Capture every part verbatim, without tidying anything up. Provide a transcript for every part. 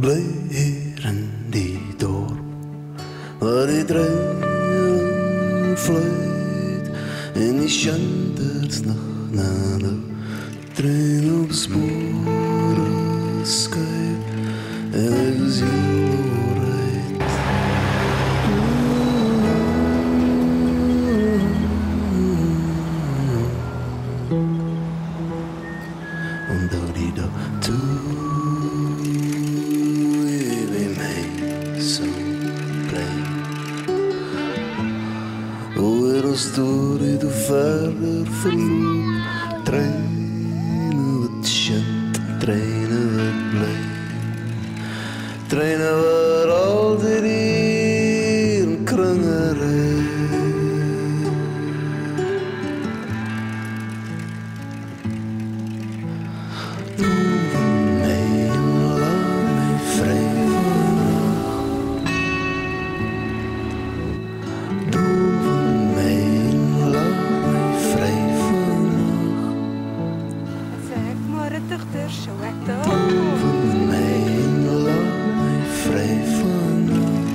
bly hier in die dorp, waar die trein fluit en die shanters nog na de trein op spore skuif en ek is heel right. Onthou die dag toe storie toe verder verloop, treine wat shit, treine wat bly, treine wat altyd hier in kringe ry. Doe van my en laat my vry vannacht. Doe van my en laat my vry vannacht. Zeg maar het dichter, zo ek Doe van my en laat my vry vannacht.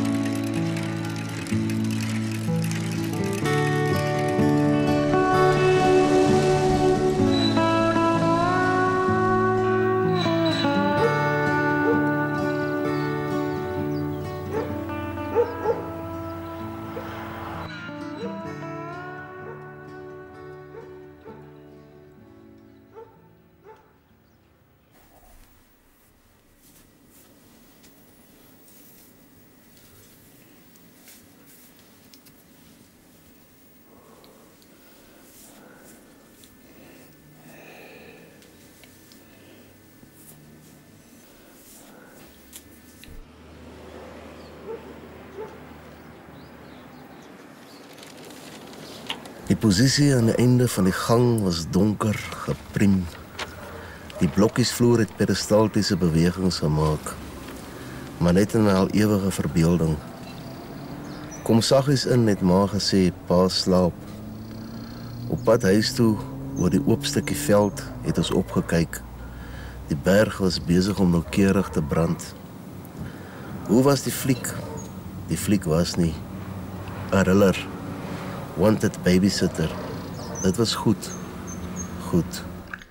Die posisie aan die einde van die gang was donker, gepriem. Die blokkiesvloer het peristaltiese bewegings gemaak, maar net in 'n al ewige verbeelding. Kom saggies in, het ma gesê, pa slaap. Op pad huis toe, oor die oop stukkie veld, het ons opgekyk. Die berg was besig om noukeurig te brand. Hoe was die fliek? Die fliek was nie 'n thriller. Wanted babysitter. Dit was goed. Goed.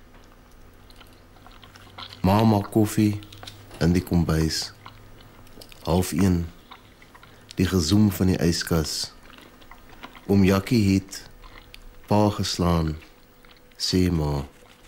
Ma maak koffie in die kombuis. Half een. Die gezoem van die yskas. Oom Jakkie het pa geslaan, sê ma.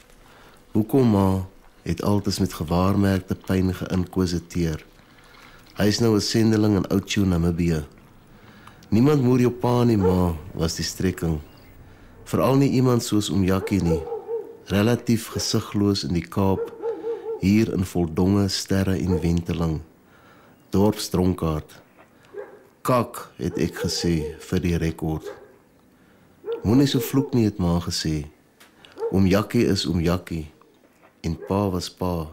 Hoekom ma het altyd met gewaarmerkte pyn geïnkwesiteer. Hy is nou 'n sendeling in Oudtshoorn, Namibië. Niemand moer jou pa nie, ma, was die strekking. Veral nie iemand soos oom Jakkie nie. Relatief gesigloos in die Kaap, hier in voldonge sterre en wenteling. Dorpsdronkaard. Kak, het ek gesê, vir die rekord. Moenie so vloek nie, het ma gesê. Oom Jakkie is oom Jakkie. En pa was pa.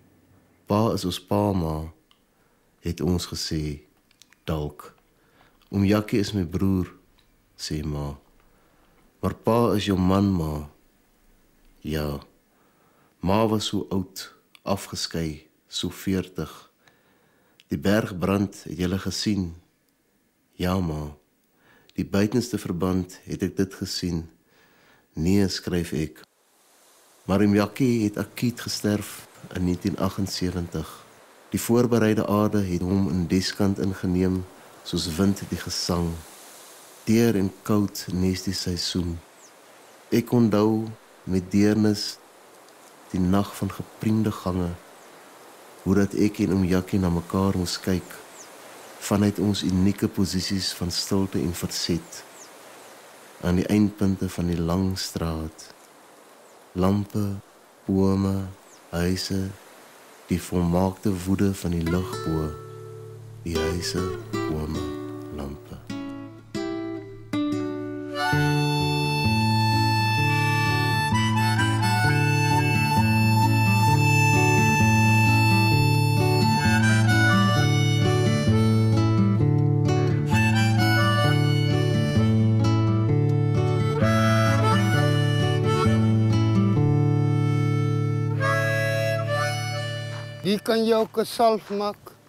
Pa is ons pa, ma, het ons gesê. Dalk. Oom Jakkie is my broer, sê ma. Maar pa is jou man, ma. Ja. Ma was so oud, afgeskei, so veertig. Die bergbrand het julle gesien. Ja, ma. Die buitenste verband het ek dit gesien. Nee, skryf ek. Maar oom Jakkie het akiet gesterf in negentien agtensewentig. Die voorbereide aarde het hom in deskant ingeneem, soos wind die gesang. Teer en koud nees die seisoen. Ek onthou met deernis die nag van gepriemde gange, hoe dat ek en oom Jakkie na mekaar moes kyk, vanuit ons unieke posisies van stilte en verzet, aan die eindpunte van die lang straat. Lampe, bome, huise, die volmaakte woede van die lugbo, die huise, bome, lampe. Wie kan jou 'n salf maak?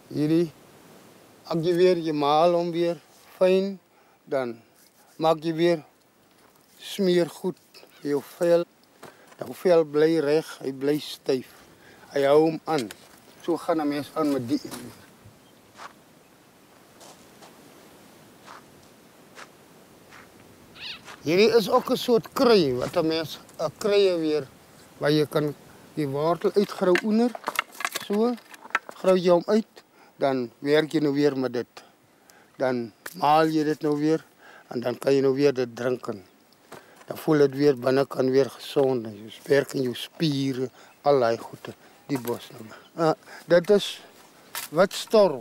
Hierdie, as jy weer, jy maal hom weer fyn, dan maak jy weer smeer goed vir jou vel. Jou vel bly reg, hy bly styf. Hy hou hom aan. So gaan 'n mens aan met die. Hierdie is ook 'n soort krui wat 'n mens 'n kruie weer waar jy kan die wortel uitgrou onder. So grou jy hom uit, dan werk jy nou weer met dit. Dan maal jy dit nou weer en dan kan jy nou weer dit drink. Dan voel dit weer binnekant weer gesond en jy werk in jou spiere, al daai goede, die bos nou. Uh, dit is wat storm.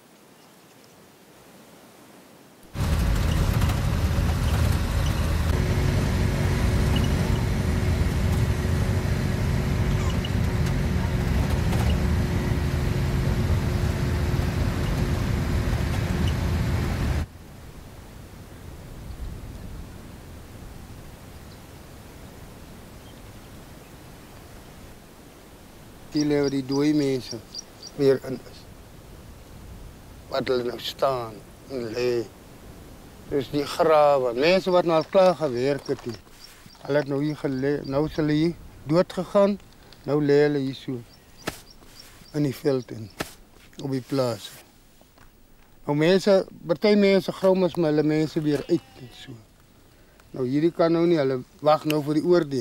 Die lewe die dooie mense weer in is. Wat hulle nou staan en lê. Dus die grawe, mense wat nou al klaar gewerk het. Die. Hulle het nou hier gelê, nou is hulle hier dood gegaan, nou lê hulle hier so in die veld in, op die plaas. Nou mense, party mense grou mos maar hulle mense weer uit en so. Nou hierdie kan nou nie, hulle wag nou vir die oordeel.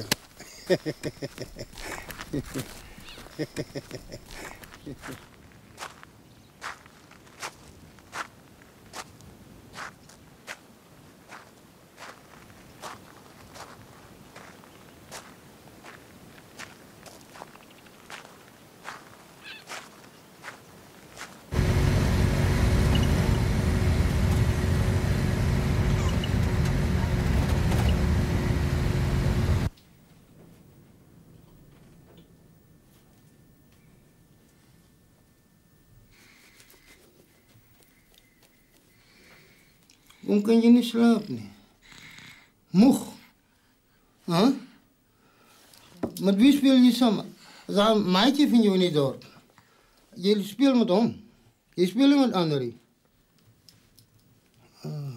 Hoe kan jy nie slaap nie? Moeg. Huh? Met wie speel jy samen? Is daar een maatje van jou in die dorp? Jy speel met hom. Jy speel met anderen. Ah.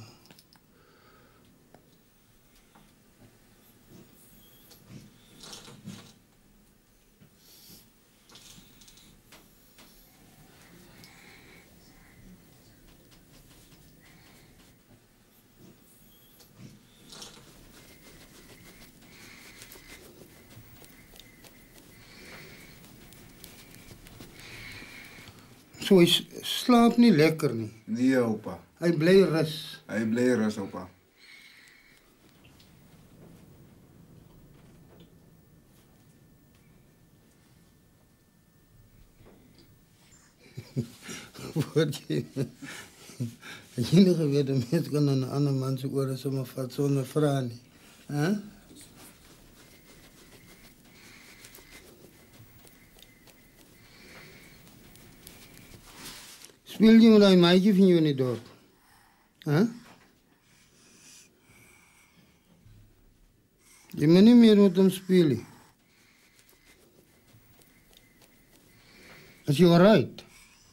So hy slaap nie lekker nie. Nee, opa. Hy bly rus. Hy bly rus, opa. Word jy... As jy nie geweet, een mens kan aan 'n ander man se ore sommer vat sonder vra nie. Huh? Speel jy met die meisje van jou in die dorp? Huh? Jy moet nie meer met hom speel nie. Is jy alright?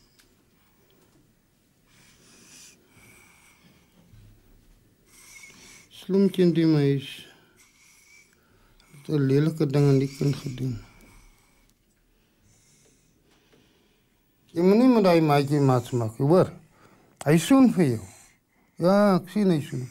Slomtje in die meis. Het 'n lelike ding aan die kind gedoen. Jy moet nie met die maatjie maats maak, hoor. Hy soen vir jou. Ja, ek sien hy soen vir jou.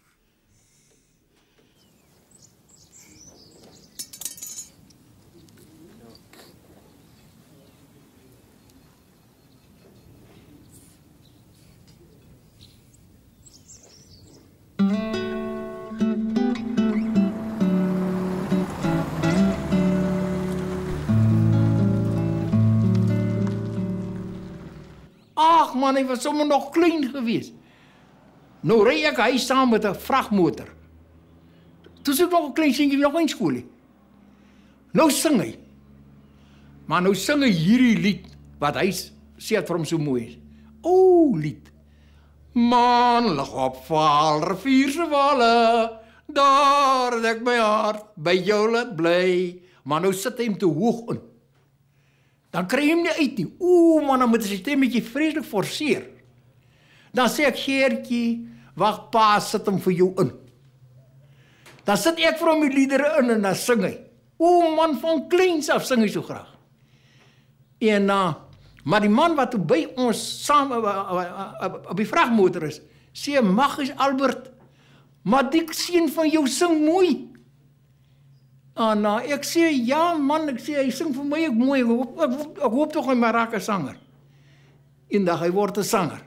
Ag man, hy was sommer nog klein geweest. Nou ry ek hy saam met 'n vragmotor. Toe sê ek nog 'n klein seentjie nog in skool. Nou sing hy. Maar nou sing hy hierdie lied wat hy sê vir hom so mooi is. O, lied. Man lig op val rivier se walle, daar het ek my hart by jou laat bly. Maar nou sit hy hom te hoog in. Dan kry jy hom nie uit nie. Oeh man, dan moet sy stemmetjie vreeslik forceer. Dan sê ek, Geertjie, wag pa, sit hom vir jou in. Dan sit ek vir hom die liedere in en dan sing hy. Oeh man, van kleins af sing hy so graag. En uh, maar die man wat by ons saam uh, uh, uh, uh, op die vragmotor is, sê, Maggies Albert, maar die seun van jou sing mooi. En uh, ek sê, ja man, ek sê, hy sing vir my ook mooi, ek hoop, ek, ek, ek hoop toch hy maar raak 'n sanger. Eendag hy word 'n sanger.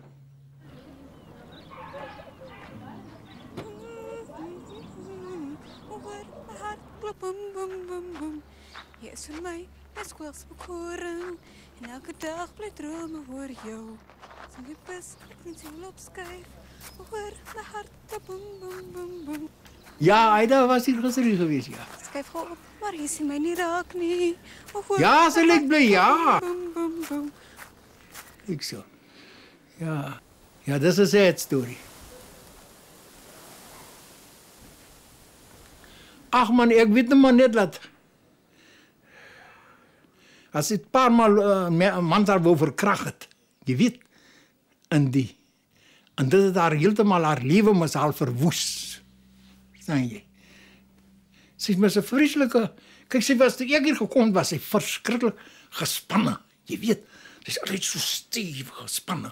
Jy is vir my, my skoolse bekoring, en elke dag bly drome oor jou. Sing jy bus, ek net so loop skuif, hoor my hart klop, boem, boem, boem, boem. Ja, Aida was hier gister geweest, ja. Skuif gou op, maar jy sien my nie raak nie. Hoor, ja, sy lyk bly, ja. Boem, boem, boem. Ek so. Ja, ja, dis 'n sad story. Ag man, ek weet nou maar net dat as dit paar maal uh, man daar wou verkrag het, jy weet, in die, en dit het haar heeltemal haar lewe mis haar verwoes. Verstaan jy? Sy is met 'n vreeslike, kyk, sy was, toe ek hier gekom was sy verskriklik gespanne, jy weet, sy is altyd so stewig gespanne.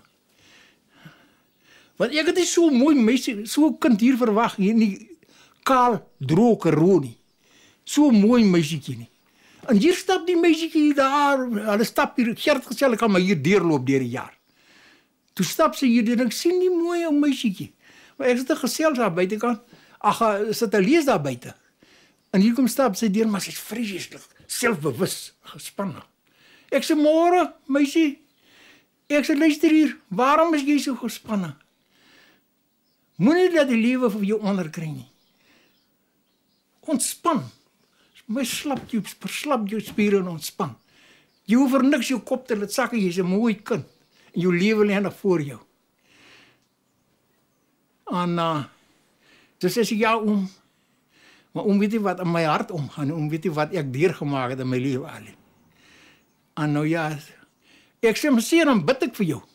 Want ek het nie so mooi meisie, so kind hier verwag, hier nie, kaal, droog, rooi. So mooi meisietjie nie. En hier stap die meisietjie daar, hulle stap hier, Gert gesê, hulle kan maar hier deurloop deur die jaar. Toe stap sy hier, en ek sien die mooie meisietjie. Maar ek sit te gesels daar buitekant, ag, sit te lees daar buite. En hier kom stap sy deur, maar sy is vreeslik, selfbewus, gespanne. Ek sê, môre, meisie, ek sê, luister hier, waarom is jy so gespanne? Moenie dat die lewe vir jou onderkry nie. Ontspan. My slap jou, verslap jou spiere en ontspan. Jy hoef vir niks jou kop te laat sakke, jy is 'n mooi kind. En jou lewe lê nog voor jou. En uh, dus sê sy, ja oom, maar oom weet jy wat in my hart omgaan, oom weet jy wat ek deurgemaak het in my lewe al. En nou ja, ek sê, maar sê, dan bid ek vir jou.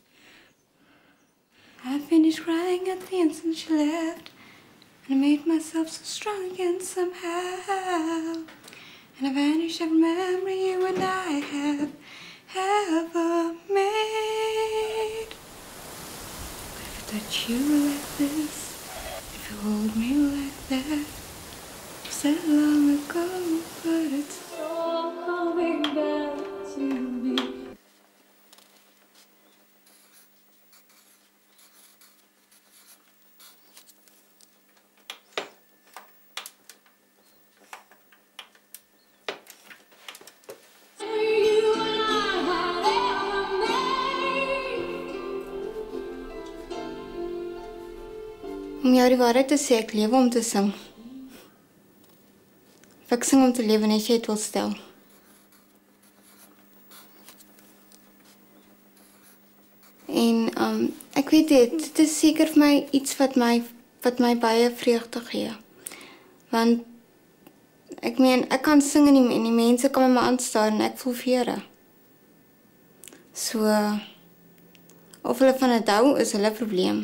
I finished crying at the instant she left, and I made myself so strong again somehow, and I vanished every memory you and I have ever made. But if I touch you like this, if you hold me like that, it was that long ago, but it's all coming back to me. Om jou die waarheid te sê, ek lewe om te sing. Of ek sing om te lewe, net jy het wil stel. En um, ek weet dit, dit is seker vir my iets wat my, wat my baie vreugde gee. Want, ek meen, ek kan sing en die, en die mense kan my maar aanstaan en ek voel vere. So, of hulle van het hou, is hulle probleem.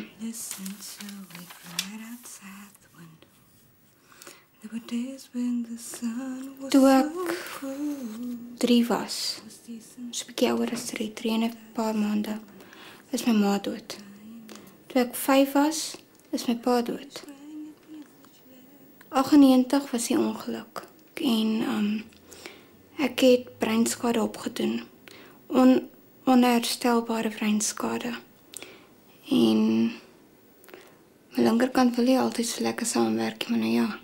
Toe ek drie was, so 'n bietjie ouer as drie, drie en 'n paar maande, is my ma dood. Toe ek vyf was, is my pa dood. agt-en-negentig was die ongeluk en um, ek het breinskade opgedoen. On, onherstelbare breinskade. En my linkerkant wil nie altyd so lekker saamwerk, maar nou ja.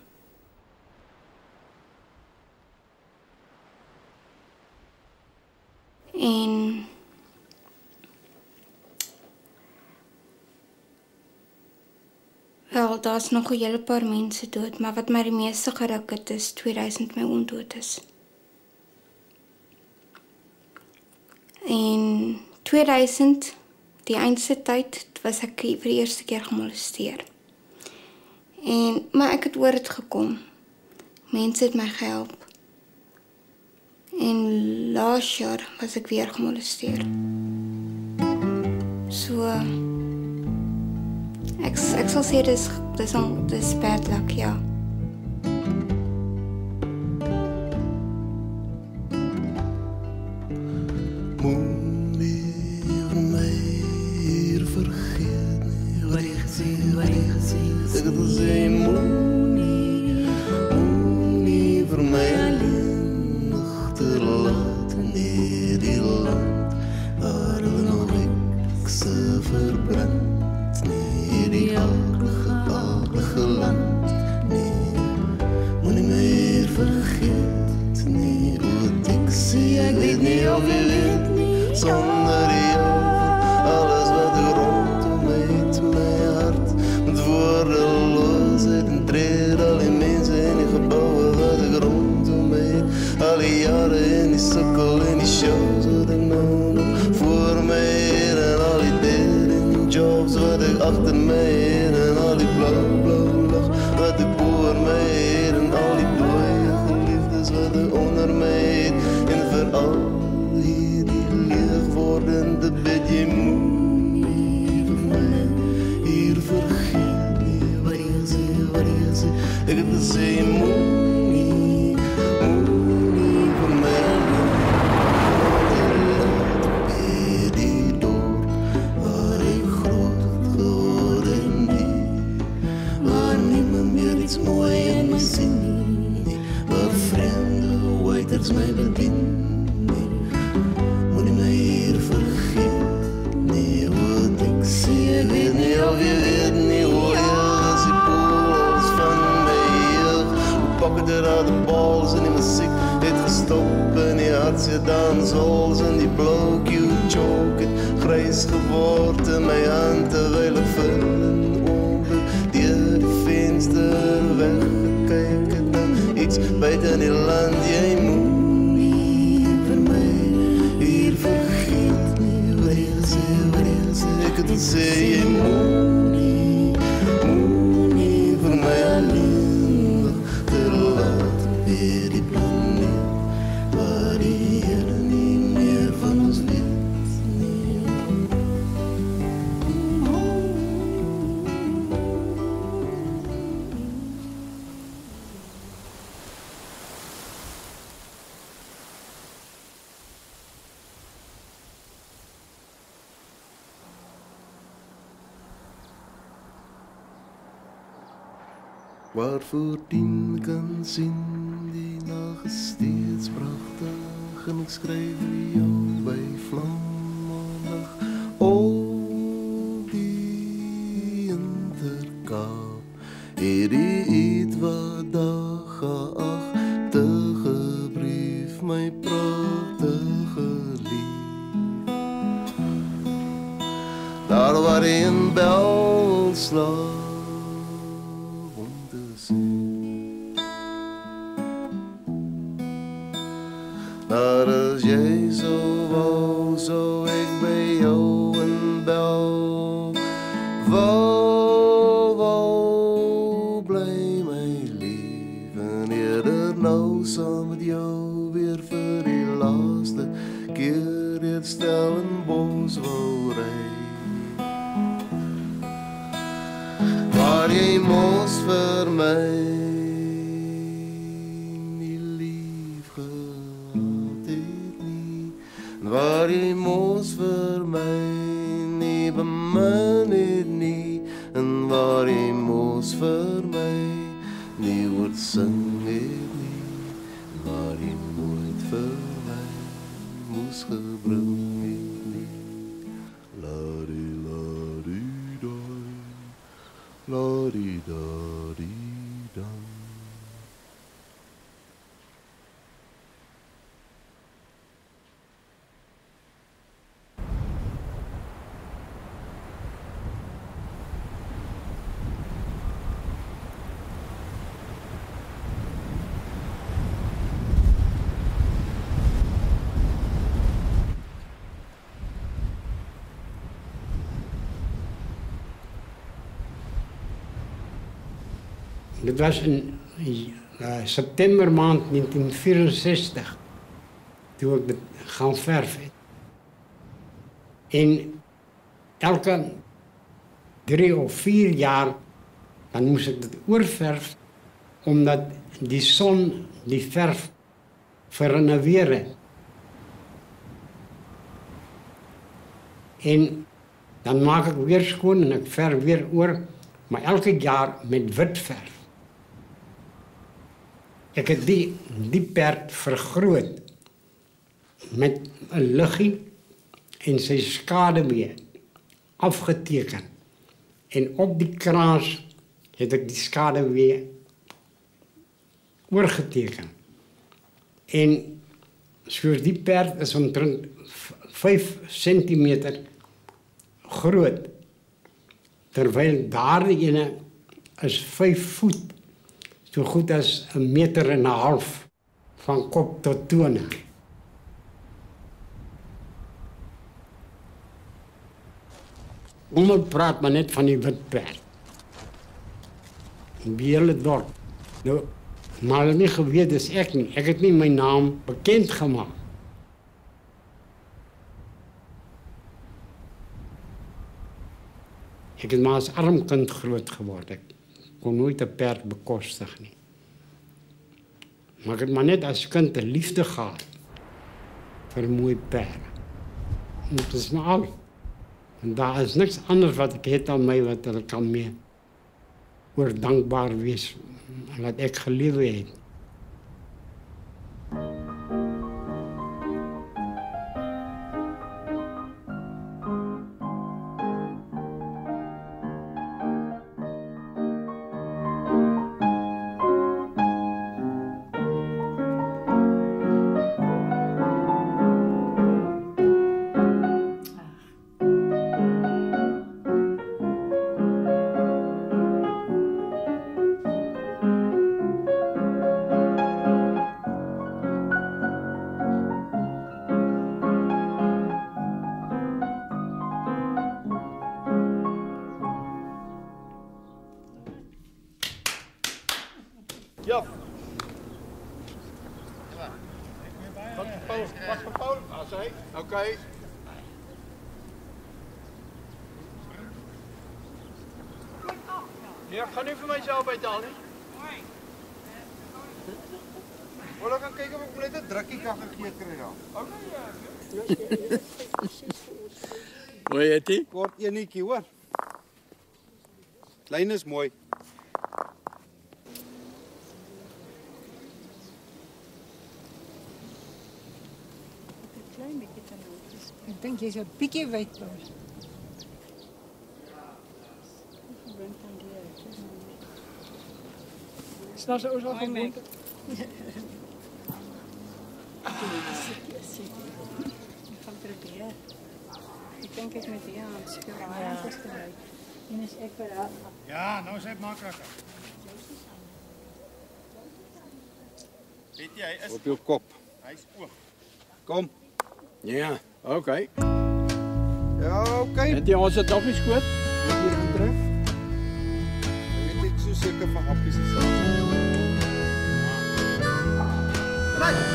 En wel, daar's nog 'n hele paar mense dood, maar wat my die meeste geruk het is tweeduisend my oom dood is. En tweeduisend, die eindste tyd, was ek vir die eerste keer gemolesteer. En, maar ek het oor het gekom. Mense het my gehelp. En laas jaar was ek weer gemolesteer. So ek ek sal sê dis dis dis bad luck, ja. Waarvoor dien kan sien, die nag is steeds prachtig en ek skryf vir jou by vlammaandag. O, die Interkaap, hierdie ietwat daggeagtige brief, my prachtige lief. Daar waar die in bel slaap, daar is jy so wou, so ek by jou in bel. Wou, wou, bly my lief, en eerder nou saam met jou weer vir die laaste keer het stel in bos wou ry. Waar jy mos vir my waar jy mos vir my nie bemin het nie, en waar jy mos vir my nie woord sing het nie, waar jy nooit vir my moes gebring het nie. La-di, la-di, doi, la-di, da-di, da. Dit was in uh, September maand negentien vierenzestig. toe ek dit gaan verf het. En elke drie of vier jaar dan moes ek dit oorverf omdat die son die verf verrenoveer het. En dan maak ek weer skoon en ek verf weer oor, maar elke jaar met wit verf. Ek het die, die perd vergroot met 'n liggie en sy skaduwee afgeteken. En op die kraas het ek die skaduwee oorgeteken. En soos die perd is omtrent vyf sentimeter groot, terwyl daardie ene is vyf voet, so goed as 'n meter en 'n half van kop tot tone. Almal praat maar net van die wit perd. In die hele dorp. Nou, maar hulle het nie geweet dis ek nie. Ek het nie my naam bekend gemaak. Ek het maar as arm kind groot geword. Ek kon nooit 'n perd bekostig nie. Maar ek het maar net as kind 'n liefde gehad vir mooi perde. En dit is maar al. En daar is niks anders wat ek het aan my wat hulle kan mee oor dankbaar wees wat ek gelewe het. Ja. Wat Paul, wat voor Paul was hij? Oké. Okay. Ja, ik ga nu voor mijzelf uithalen. Wil ek gaan kyk of ek net 'n drukkie kan gegee kry dan. Okay. Mooi het jy? Kort enetjie hoor. Lyn is mooi. Ek dink jy's 'n bietjie wyd daar. Snaap jy ons al gewoond? Ik ga proberen. Ik denk ik met die aan het spelen. Ja. En is ik weer af. Ja, nou is het makkelijker. Weet jy, hy is Op jou kop. Hy's oog. Kom. Ja, oké. Okay. Ja, oké. Okay. Het jy ons dit nog nie skoot? Wat jy gaan tref? Ek weet ek so seker van happies is self. Right.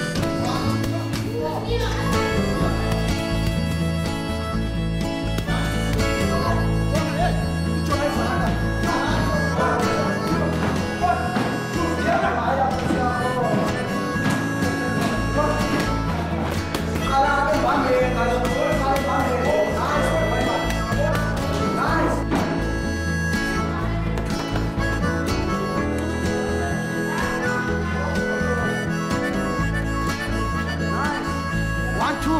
One, two,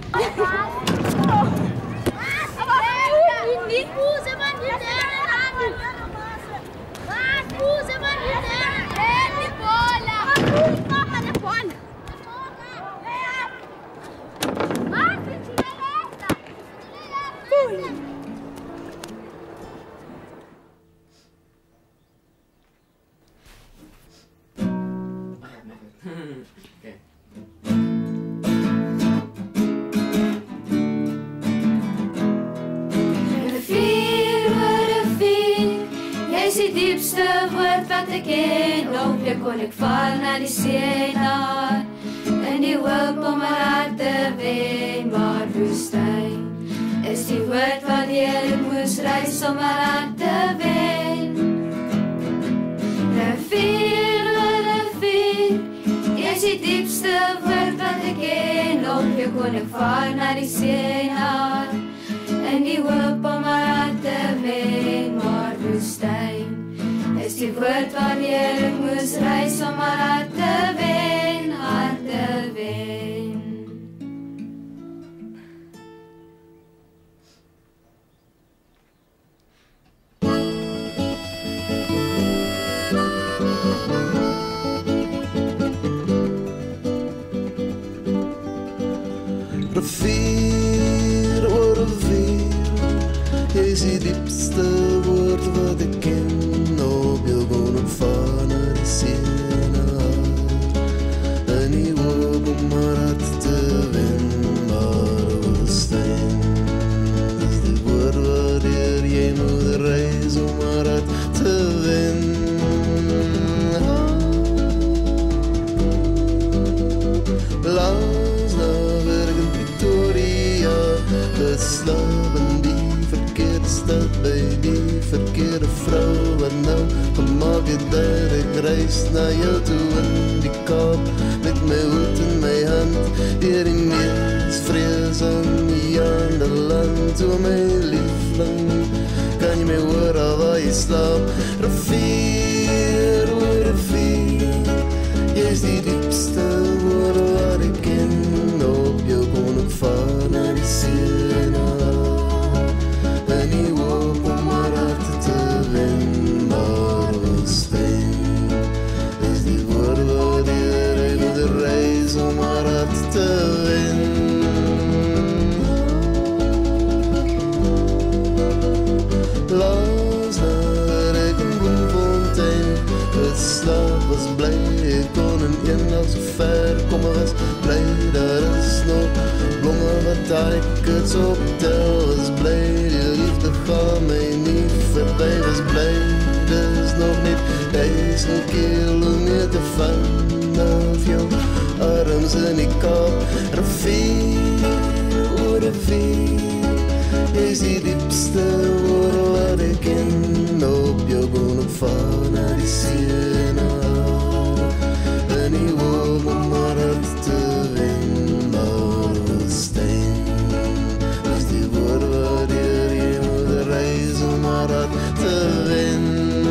Niet poezen, man, niet aan. Mas, poezen, man, niet aan. En die bola. Mama, de bola. Mas, tira esta. Jy is die diepste woord wat ek ken. Op jou kon ek val na die see na. In die hoop om haar hart te wen. Maar woestyn is die woord wat jy moes reis om haar hart te wen. Rivier, o rivier, jy is die diepste woord wat ek ken. Op jou kon ek val na die see na. In die hoop om haar hart te wen. Maar woestyn is die woord wanneer ek moes reis om haar hart te wen, hart te wen. Rivier, o rivier, jy is die diepste woord wat ek ken. Op jou kon ek val na die see na. In die hoop om haar hart te wen. Maar woestyn is die woord waardeur jy moet reis om haar hart te wen. Langs na werk in Pretoria, geslaap in die verkeerde stad by die verkeerde vrou. Wat nou gemaak het dat ek reis na jou toe in die Kaap, met my hoed in my hand, deur die mees vreesame land. O my liefling, kan jy my hoor al waar jy slaap? Rivier, o rivier, jy is die diepste woord wat ek ken. Op jou kon ek val na die see na. In die hoop om haar hart te wen. Maar woestyn is die woord waardeur ek moet reis om haar hart te wen. Laas nadat ek in Bloemfontein geslaap was, bly ek kon in een nacht so ver kom. Ek was bly daar is nog blomme wat ek het optel. Was bly die liefde gaan my nie verby. Was bly dis nog net duisend kilometer vanaf jou arms in die Kaap. Rivier, o rivier, jy is die diepste woord wat ek ken. Op jou kon ek val na die see na. In die hoop om haar hart te wen. Maar woestyn is die woord waardeur jy moet reis om haar hart te wen.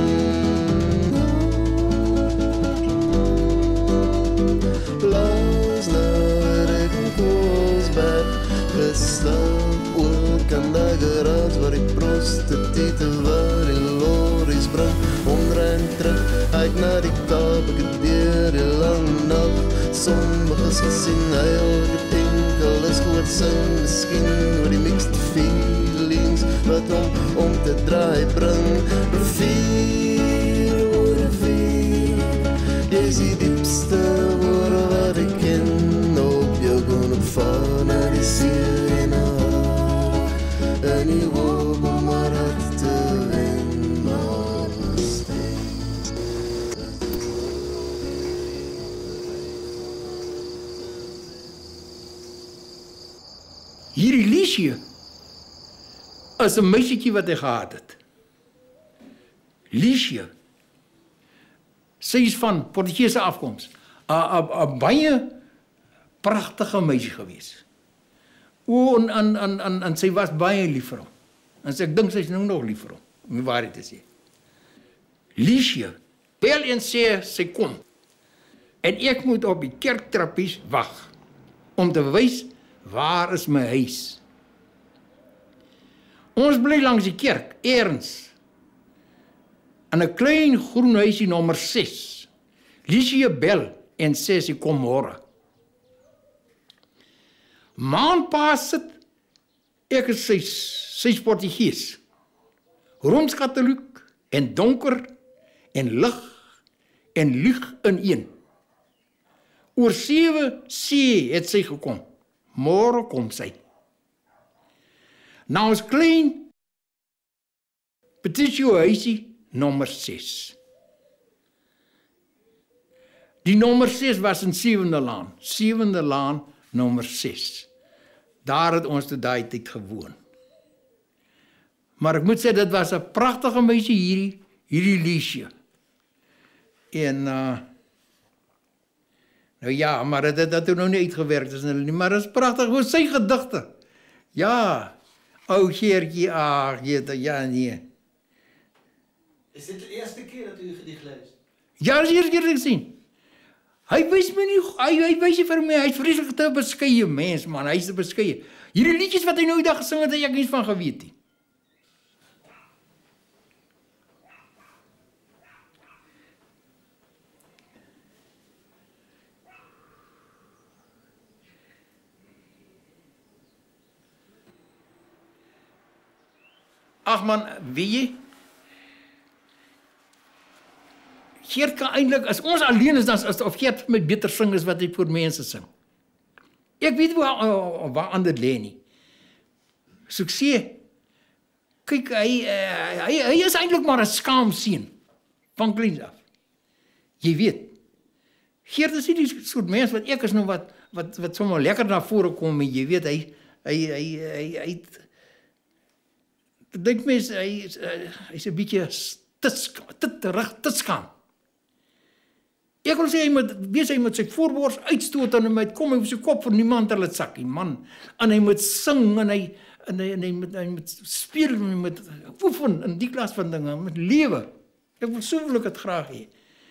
Laas nadat ek in Koolsberg geslaap, oor kan daar geraad waar die prostitute, waar die lorries bring, onder en terug, uit na die Kaap. Ek het deur die lang nacht, sommiges gesien, huil, ek het enkel is gehoord sing, miskien oor die mixed feelings, wat om, om te draai bring. Rivier, o rivier, jy is die diepste woord wat ek ken. Op jou kon ek val na die see na. In die hoop om haar hart te wen. Maar woestyn. Hierdie Liesje is 'n meisietjie wat hy gehad het. Liesje. Sy is van Portugese afkoms. 'n baie pragtige meisie gewees. O, en, en, en, en, en sy was baie lief vir hom. En sy, ek dink sy is nou nog lief vir hom, om die waarheid te sê. Liesje bel en sê sy kom. En ek moet op die kerktrappies wag, om te bewys waar is my huis? Ons bly langs die kerk, eers. In 'n klein groen huisie nommer ses. Lisie bel en sê sy kom môre. Maanpa sit, ek is sy, sy Portugees. Rooms-Katoliek en donker en lig en lieg in een. Oor sewe see het sy gekom. Môre kom sy. Nou is klein Petitie huisie nommer ses. Die nommer ses was in Sewende Laan. Sewende Laan nommer ses. Daar het ons te daai tyd gewoon. Maar ek moet sê, dit was 'n pragtige meisie hierdie, hierdie Liesje. En, uh, nou ja, maar dit het, het nou nie uitgewerkt, is nie, maar dit is prachtig, hoe sy gedigte. Ja, ou Geertjie, ag, ja, nee. Is dit die eerste keer dat u gedicht leest? Ja, dat is die eerste keer dat ek sien. Hy wys my nie, hy, hy wys nie vir my, hy is vreeslik te beskeie mens, man, hy is te beskeie. Hierdie liedjes wat hy nou die dag gesing het, het ek niets van geweet nie. Ag man, weet jy, Geert kan eintlik, as ons alleen is, dan is of Geert met beter sing as wat hy vir mense sing. Ek weet waar, waar ander lê nie. So ek sê, kyk, hy, hy, hy is eintlik maar 'n skaam seun, van kleins af. Jy weet, Geert is nie die soort mens wat ek is nou wat, wat, wat sommer lekker na vore kom, en jy weet, hy, hy, hy, hy, hy, ek dink mens, hy, hy is 'n bietjie te terug, te skaam. Ek wil sê, hy moet, wees hy moet sy voorbors uitstoot en hy moet kom, hy moet sy kop vir niemand hulle sakkie, man. En hy moet sing, en hy, en hy, en hy, moet, hy moet speel, en hy moet oefen, in die klas van dinge, met lewe. Ek wil so wil ek het graag hê.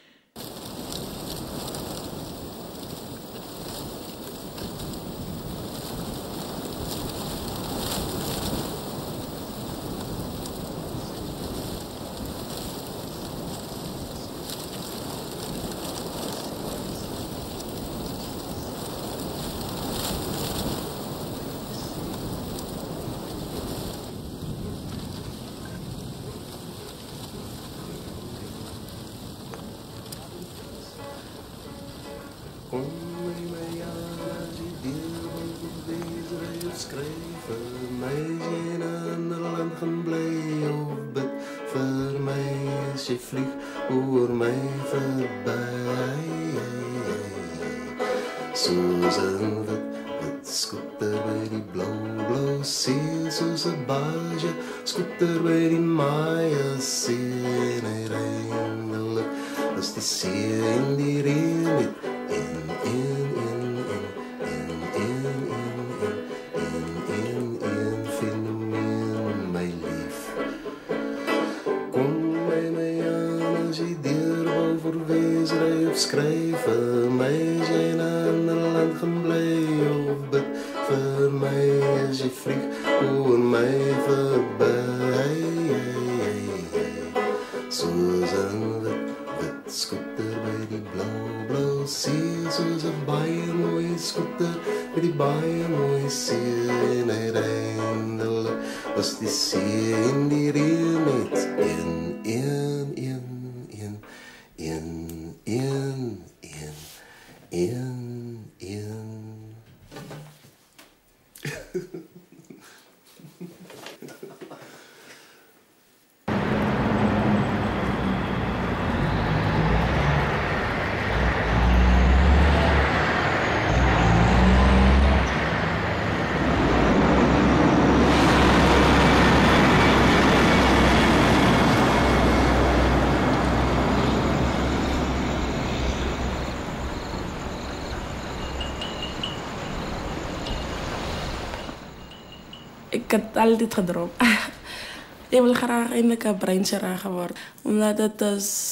Ik had altijd gedroomd. Ik wil graag eindelijk een breinchirurg worden. Omdat het is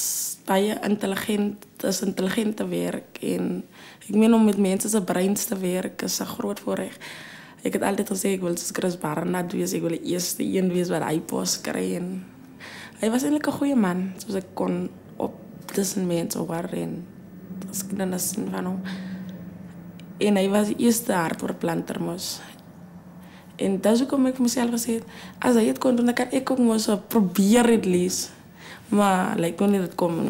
baie intelligent, is intelligent te werk. En ik meen om met mensen zijn breins te werken, is een groot voorrecht. Ik heb altijd gezegd, ik wil Chris Barnard wees, ik wil de eerste een wees wat hij post krijgen. Hij was eigenlijk een goede man, zoals ik kon op tussen mensen horen. En als ik dan zien van hem. En hij was de eerste hardwerkplanter mos. En dat is ook om ik mezelf gezegd, als hij het kon doen, dan kan ik ook maar zo proberen het lezen. Maar lijkt me niet dat het komt.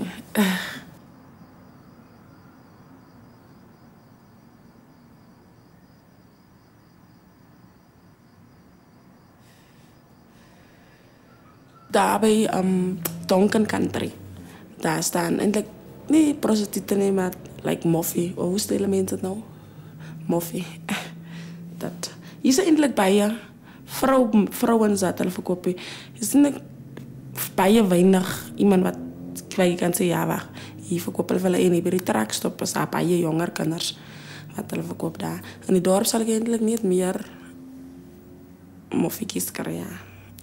Daar bij um, Tonkin Country. Daar staan eindelijk, nee, prostituten nee, maar like moffie. Oh, hoe stellen mensen het nou? Moffie. Dat. Hier zijn eindelijk bij vrouw, vrouwen zat al verkopen. Je ziet bij weinig iemand wat wij kan zeggen, ja, wacht. Hier verkopen wel een bij die trak stoppen. Zijn bij je jonger kinders wat al verkopen daar. In die dorp zal ik eindelijk niet meer moffietjes krijgen.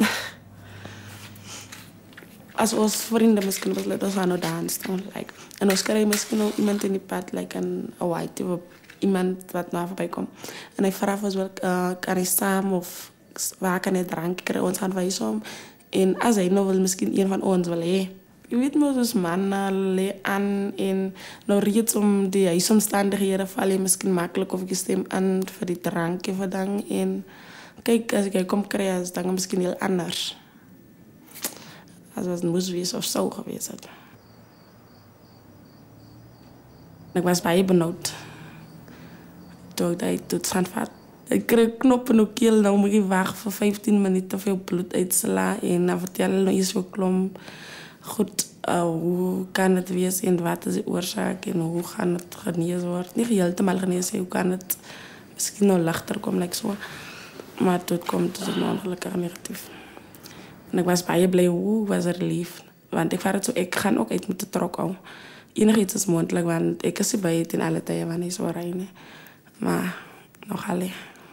Als ons vrienden misschien was dat aan het dansen. Like. En ons krijgen misschien ook iemand in die pad, like een white, iemand wat naar voorbij komt. En hij vraagt ons wel, uh, kan hij samen of waar kan hij drank krijgen, ons aan wijzen om. En als hij nou wil, misschien een van ons wil, hé. Je weet maar, dus mannen aan en nou reeds om die huisomstandigheden val je misschien makkelijk of je stem aan voor die drank of dan. En kijk, als ik kom krijgen, is het dan misschien heel anders. Als het moest wezen of zo geweest had. Ik was bij je benauwd. Toen ik dat tot Zandvaart. Ik kreeg knoppen op keel, nou moet ik wachten voor vijftien minuten veel bloed uitslaan. En dan vertellen nog eens zo klom. Goed, uh, hoe kan het wezen en wat is de oorzaak en hoe gaan het genezen worden. Niet helemaal genezen, hoe kan het misschien nog lichter komen, like zo. Maar toen komt het ongelukkig negatief. En ik was baie blij, hoe was er lief. Want ik was het zo, ik ga ook uit moeten trokken. Enig iets is mondelijk, want ik is bij het in alle tijden wanneer zo rijden. Maar nog alleen.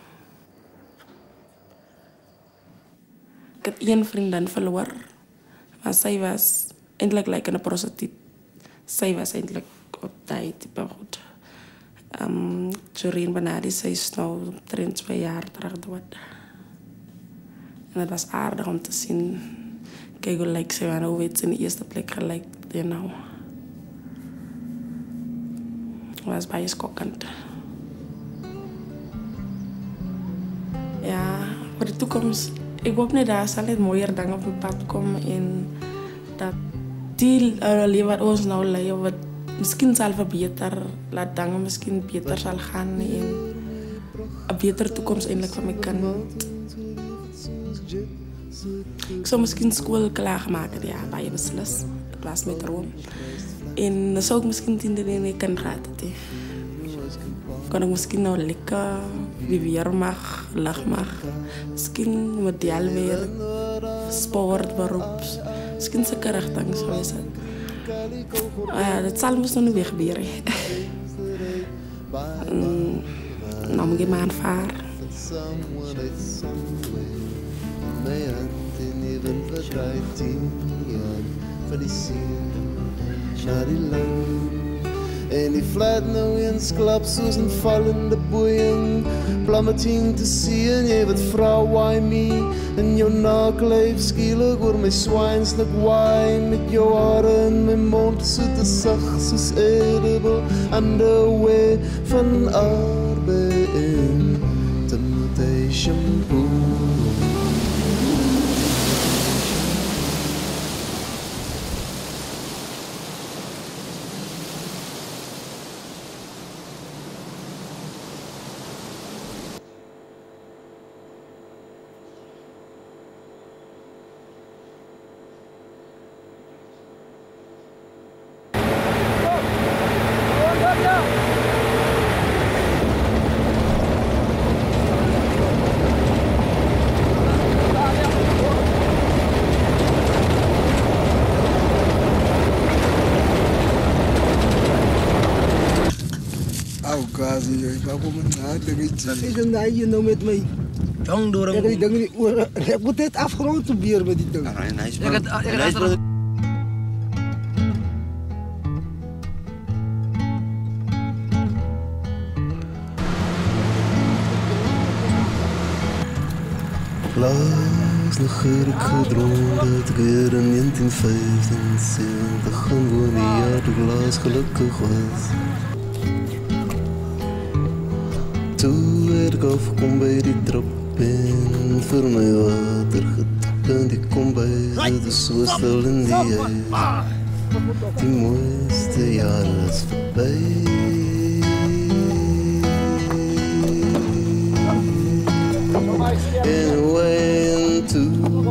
Ik had één vriendin verloren. Maar zij was eindelijk like een prostituut. Zij was eindelijk op tijd type goed. Um, Jorien Benadi, zij is nu omtrent twee jaar terug dood. En het was aardig om te zien. Kijk hoe lijkt ze aan, hoe weet ze in de eerste plek gelijk die nou. Het was bijna schokkend. Ja, voor de toekomst. Ik hoop niet dat zal het mooier dingen op mijn pad komen. En dat die uh, leven wat ons nou leiden, wat misschien zal verbeteren. Laat dingen misschien beter zal gaan. En een betere toekomst eindelijk voor mijn kind. Ik zou misschien school klaarmaken, ja, bij je beslis. Dat was mijn droom. En dan zou ik misschien tiende in een kind raden. Kan ik misschien nou lekker, wie weer mag, lach mag. Misschien model weer, sport, beroeps. Misschien zeker richting, zo is het. Uh, dat zal misschien nog weer gebeuren. um, nou moet ik maar aanvaren. En die flat nou eens klap soos 'n vallende boeing, plummeting te sien, jy wat vra why me, en jou naaklyf skielik oor my swineslik waai, met jou hare in my mond, soete sag soos edible underwear van arbeid en temptation pool. Is een naaie nou met mij. Jong door hem. Ik denk niet, ik moet dit afgerond proberen met die ding. Ja, nice man. Laas nog heb ik gedroomd dat ik weer in negentien vijfenzeventig gewoon die jaar de glas gelukkig was. Toen werd ik afgekomen bij die trap en voor mij water getapt en die kom bij zitten zo stil in die ijs. Die mooiste jaren is voorbij. Anyway, en toen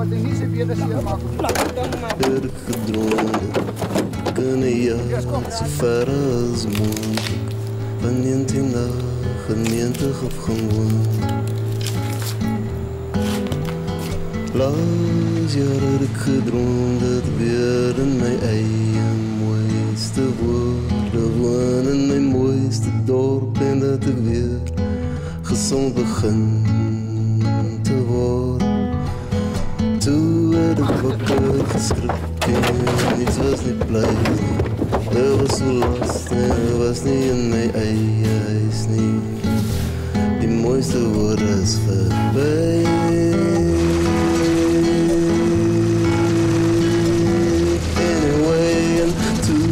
heb ik gedroomd dat ik een jaar zo ver als mogelijk van negentien negentig af gewoon. Laatst jaar heb ik gedroomd dat ik weer in mijn eigen mooiste woorden woon, in mijn mooiste dorp en dat ik weer gezond begin te worden. Toen werd ik wakker geschrokken, niets was niet blij. Er was zo last en er was niet in mijn eigen huis niet. Die mooiste woorden is voorbij. Anyway, en toen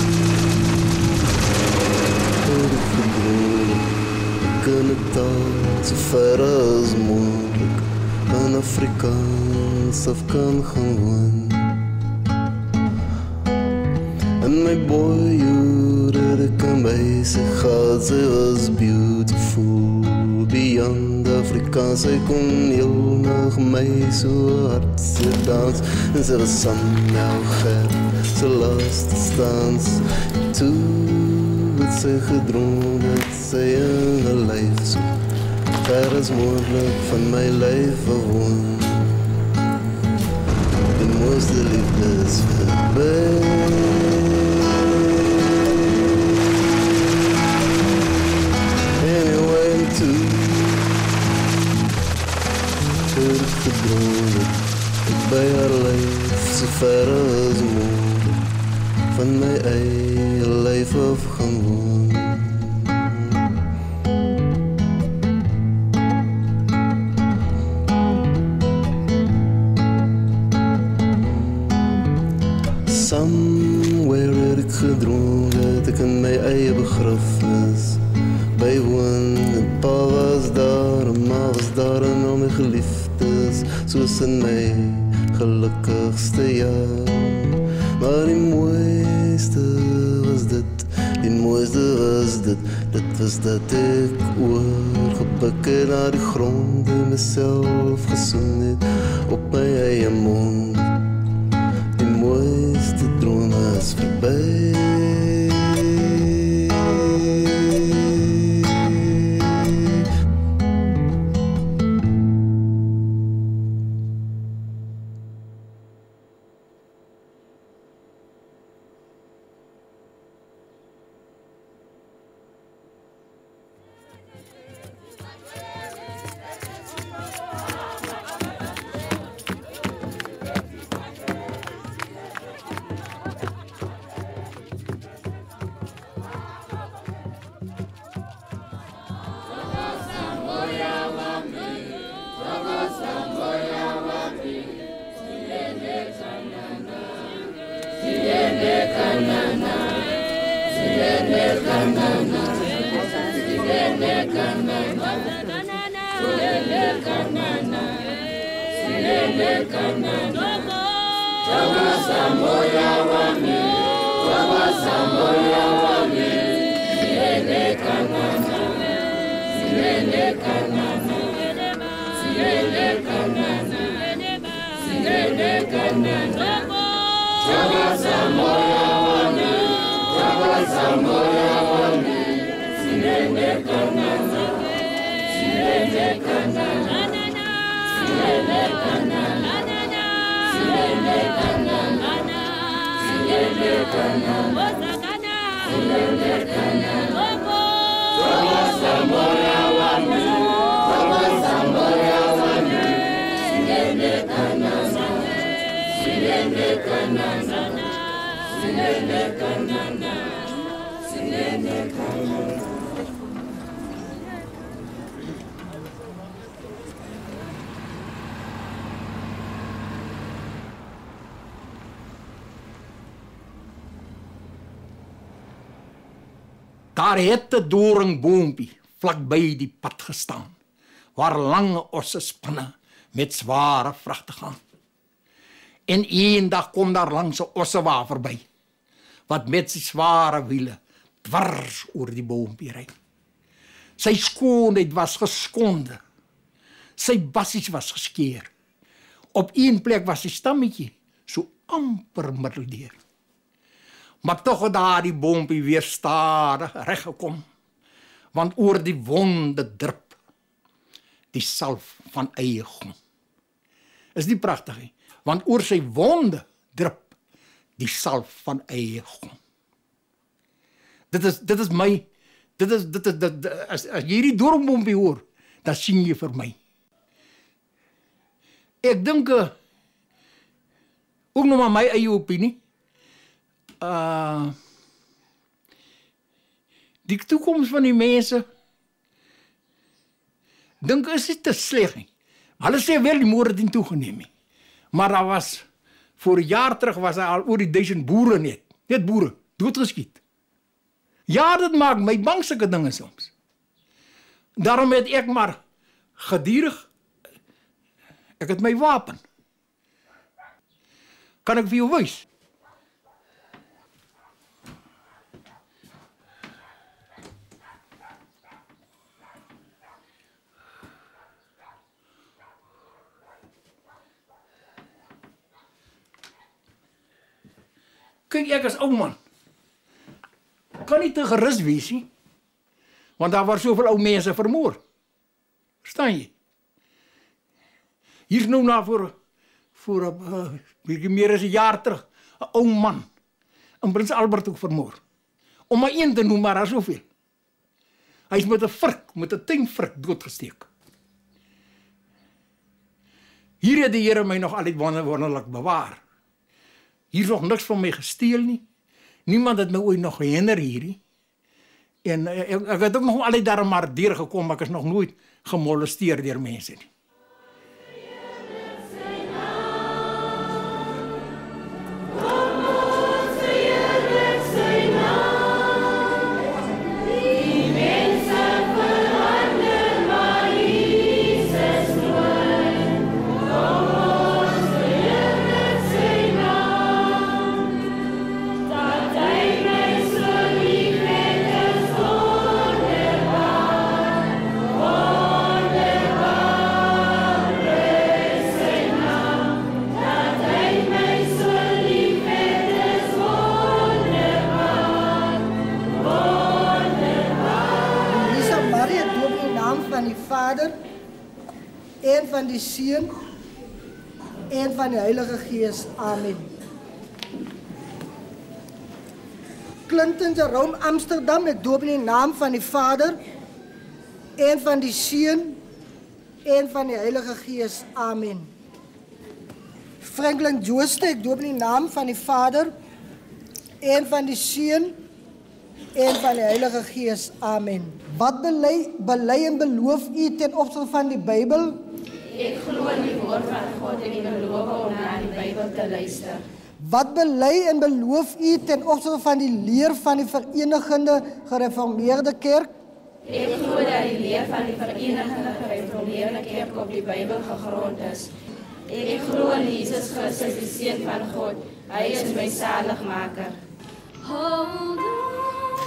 werd ik gedroomd. Ik kan het al zo ver als mogelijk van Afrikaans af kan gaan wonen. En mijn boyhood had ik aan mij zich gehad, zij was beautiful beyond Afrikaans. Zij kon heel nog mij zo hard ze dans en ze was aan jou ger, ze las te staan. Toen had zij gedroomd dat zij in haar lijf zo ver als mogelijk van mijn lijf woont. De mooiste liefde is voorbij. Anyway, en toen heb ik gedroomd dat ik bij haar lijf zo ver als mogelijk van mijn eigen lijf af gaan wonen. Somewhere heb ik gedroomd dat ik in mijn eigen begrafenis bijwoon. En pa was daar, en ma was daar en al mijn geliefdes, zoals in mijn gelukkigste jaar. Maar die mooiste was dit, die mooiste was dit, dit was dat ik oorgebukken naar de grond en mezelf gezoend het op mijn eigen mond. Die mooiste droom is voorbij. Daar het 'n doringboompie vlakby die pad gestaan, waar lange osse spanne met zware vragte gaan. En eendag kom daar langs 'n ossewa verby, wat met sy zware wiele dwars oor die boompie ry. Sy skoonheid was geskonde, sy bassies was geskeer. Op een plek was sy stammetjie so amper middeldeur. Maar toch het daar die boompie weer stadig reggekom, want oor die wonde drup die salf van eie gom. Is die pragtig, he? Want oor sy wonde drup die salf van eie gom. Dit is, dit is my, dit is, dit is, dit, dit, as, as jy die doringboompie hoor, dan sien jy vir my. Ek dink, uh, ook nog maar my eie opinie, uh, die toekoms van die mense, dink is dit te sleg nie. Hulle sê wel die moord het nie toegeneem nie. Maar daar was, voor een jaar terug was daar al oor die duisend boere net, net boere, doodgeskiet. Ja, dit maak my bang sulke dinge soms. Daarom het ek maar gedierig, ek het my wapen. Kan ek vir jou wys? Kyk, ek as ou man, kan nie te gerus wees nie, want daar was soveel ou mense vermoor. Verstaan jy? Hier is nou na voor, voor uh, meer as een jaar terug, een ou man, in Prins Albert ook vermoor. Om maar een te noem, maar daar soveel. Hy is met een vrik, met een tuinvrik doodgesteek. Hier het die Here my nog altyd wonderlik bewaar. Hier is nog niks van my gesteel nie. Niemand het my ooit nog gehinder hierdie. En ek, ek het ook nog altyd daar maar deurgekom, maar ek is nog nooit gemolesteer deur mense nie. En van die Seun en van die Heilige Gees. Amen. Clinton Jerome Amsterdam, ek doop in die naam van die Vader en van die Seun en van die Heilige Gees. Amen. Franklin Jooste, ek doop in die naam van die Vader en van die Seun en van die Heilige Gees. Amen. Wat belei, belei en beloof u ten opsigte van die Bybel? Ek glo in die woord van God en ek beloof om na die Bybel te luister. Wat belei en beloof u ten opsigte van die leer van die Verenigde Gereformeerde Kerk? Ek glo dat die leer van die Verenigde Gereformeerde Kerk op die Bybel gegrond is. Ek glo in Jesus Christus, die Seun van God. Hy is my saligmaker. Hold on,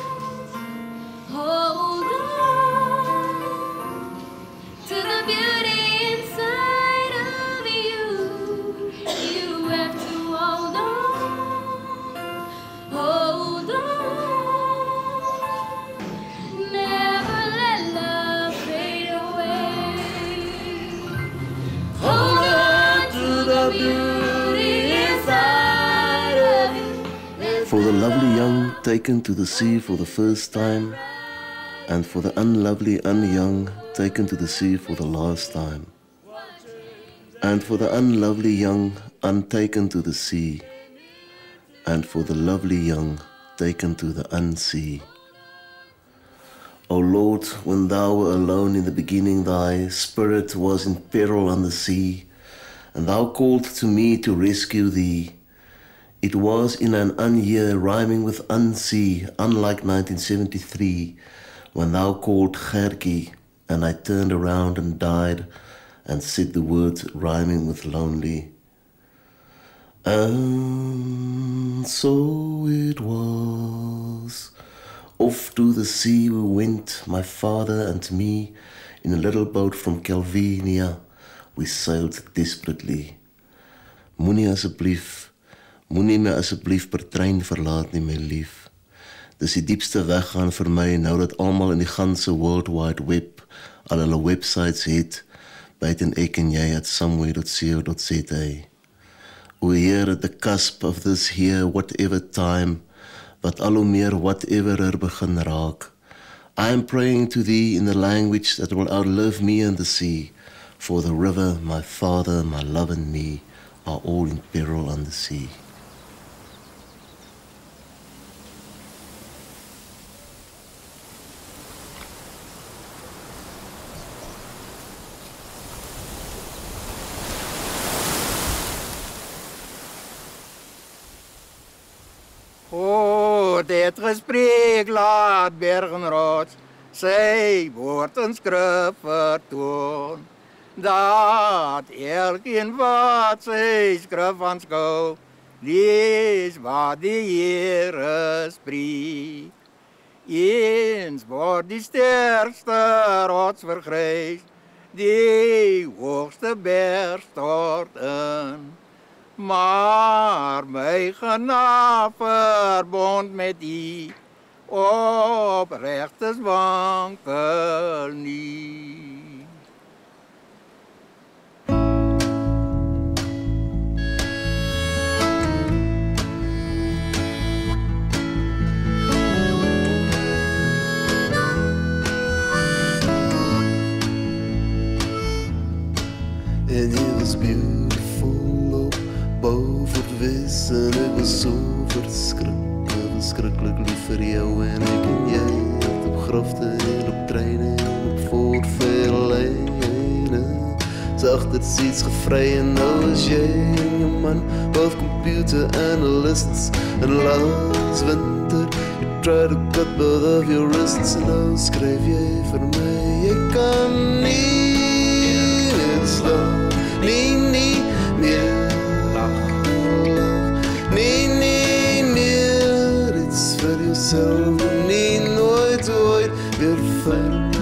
hold on to the beauty inside of you. You have to hold on, hold on. Never let love fade away. Hold on to the beauty inside of you. For the lovely young taken to the sea for the first time, and for the unlovely unyoung taken to the sea for the last time, and for the unlovely young untaken to the sea, and for the lovely young taken to the unsea. O Lord, when thou were alone in the beginning, thy spirit was in peril on the sea, and thou called to me to rescue thee. It was in an un-year rhyming with unsee, unlike nineteen seventy-three, when thou called Gerkie, and I turned around and died, and said the words rhyming with lonely. And so it was. Off to the sea we went, my father and me, in a little boat from Kelvinia. We sailed desperately. Moenie asseblief, moenie my asseblief per trein verlaat nie, my lief. Dis die diepste weggaan vir my, nou dat almal in die ganse World Wide Web al hulle websites het, buiten ek en jy at somewhere dot co dot za. We're here at the cusp of this here whatever time, wat al hoe meer whateverer begin raak. I am praying to thee in the language that will outlive me and the sea, for the river, my father, my love and me are all in peril on the sea. O, dit gesprek laat Bergenrots sy woord en skrif vertoon, dat elkeen wat sy skrif aanskou, lees wat die Here spreek. Eens word die sterkste rots vergrys, die hoogste berg stort in. Maar my genade verbond met U oprecht is wankel nie. And it was beautiful op Beaufort Wes, en ek was so verskrikkelijk, verskrikkelijk lief vir jou, en ek en jy het op grafte en op treine en op voortveerlijne sagters iets gevry, en nou is jy en jou man both computer analysts, en laas winter you try to cut both of your wrists, en nou skryf jy vir my, jy kan nie meer slaap, nie, nie meer nee, nee, meer iets vir jouself, nie nooit ooit weer ver